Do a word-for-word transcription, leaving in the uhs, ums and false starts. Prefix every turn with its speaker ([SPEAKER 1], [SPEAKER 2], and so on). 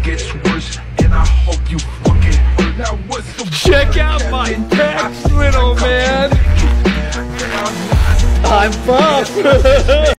[SPEAKER 1] gets worse, and I hope you fucking hurt. Now what's the
[SPEAKER 2] Check out my pecs, little man. I'm buff.